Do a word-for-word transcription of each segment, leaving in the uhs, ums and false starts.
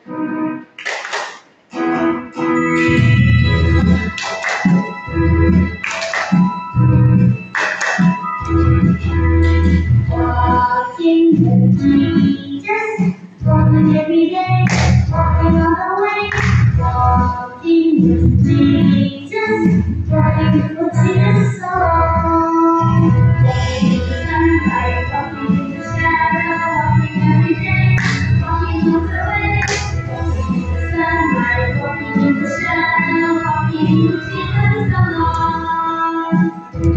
Walking with Jesus, walking every day, walking all the way. Walking with Jesus, walking with Jesus alone. Walking in the sunlight, walking in the shadow, walking every day, walking all the way. Walking in the sunlight, walking in the shadow, walking with Jesus alone.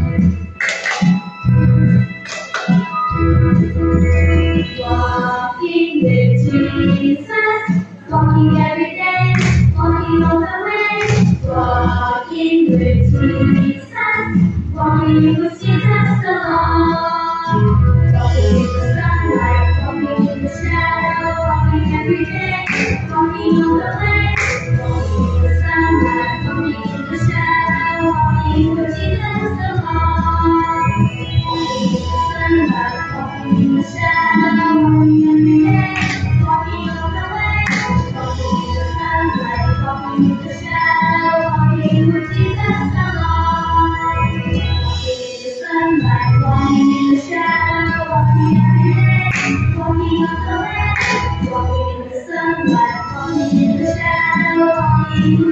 Walking with Jesus, walking every day, walking all the way. Walking with Jesus, walking with Jesus alone. Walking in the sunlight, walking in the shadow, walking every day, walking all the way. Walking in the sunlight, walking in the shadow, walking with Jesus alone. Walking in the sunlight, walking in the shadow, walking every day, walking all the way. Walking in the sunlight, walking in the shadow, walking with Jesus alone. Walking in the sunlight, walking in the shadow, walking every day, walking all the way. Walking in the sunlight, walking in the shadow, walking with